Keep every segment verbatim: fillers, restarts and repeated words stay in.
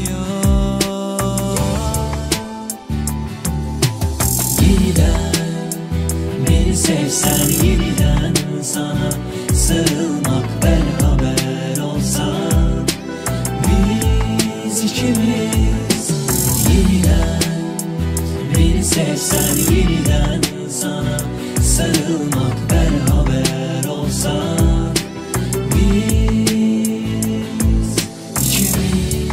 Yeniden beni sevsen, yeniden sana sarılmak, beraber olsak biz ikimiz. Yeniden beni sevsen, yeniden sana sarılmak, beraber olsak biz ikimiz.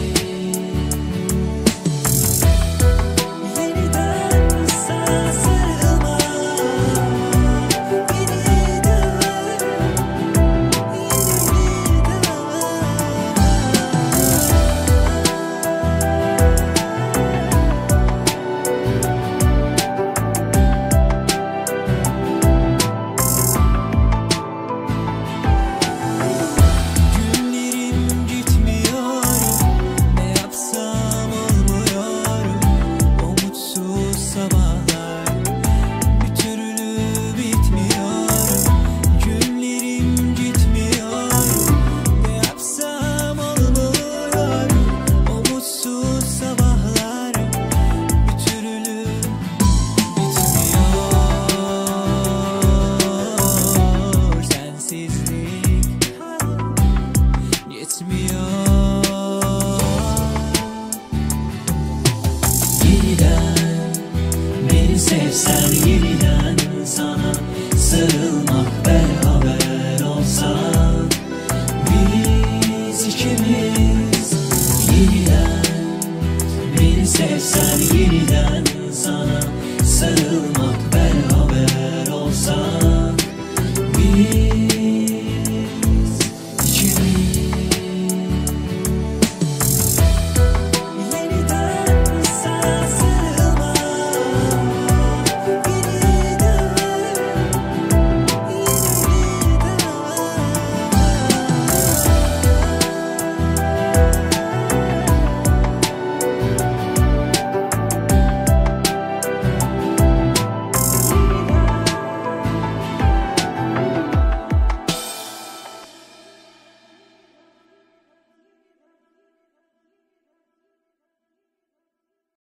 Yeniden sana sarılmak, yeniden, günlerim gitmiyor, ne yapsam olmuyor. O mutsuz sabahlar bir türlü bitmiyor. Günlerim gitmiyor, ne yapsam olmuyor. O mutsuz sabahlar bir türlü bitmiyor. Sensizlik yetmiyor. Yeniden beni sevsen, yeniden sana sarılmak, beraber olsak biz ikimiz. Yeniden beni sevsen, yeniden sana sarılmak,